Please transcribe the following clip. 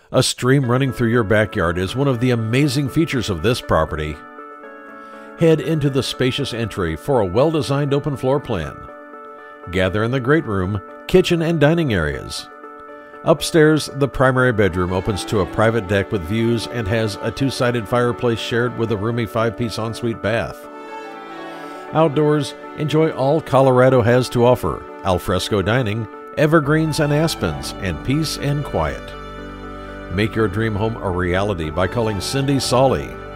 A stream running through your backyard is one of the amazing features of this property. Head into the spacious entry for a well-designed open floor plan. Gather in the great room, kitchen, and dining areas. Upstairs, the primary bedroom opens to a private deck with views and has a two-sided fireplace shared with a roomy 5-piece ensuite bath. Outdoors, enjoy all Colorado has to offer: alfresco dining, evergreens and aspens, and peace and quiet. Make your dream home a reality by calling Cindy Sahli